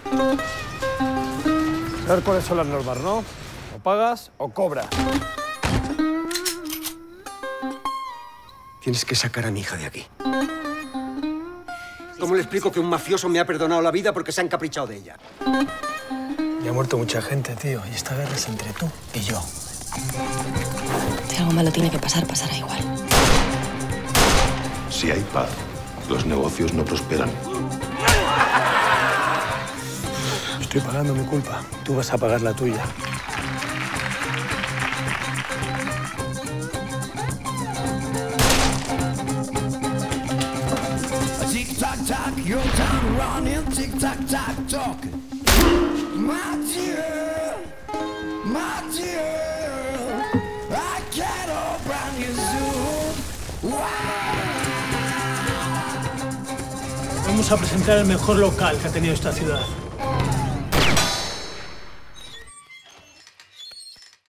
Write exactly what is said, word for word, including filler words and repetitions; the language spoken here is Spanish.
Saber cuáles son las normas, ¿no? O pagas o cobras. Tienes que sacar a mi hija de aquí. ¿Cómo le explico que un mafioso me ha perdonado la vida porque se ha encaprichado de ella? Ya ha muerto mucha gente, tío, y esta guerra es entre tú y yo. Si algo malo tiene que pasar, pasará igual. Si hay paz, los negocios no prosperan. Estoy pagando mi culpa. Tú vas a pagar la tuya. Tic-tac-tac, your time running, tic-tac-tac, talking. My dear, my dear, I can't open you soon. Wow. Vamos a presentar el mejor local que ha tenido esta ciudad.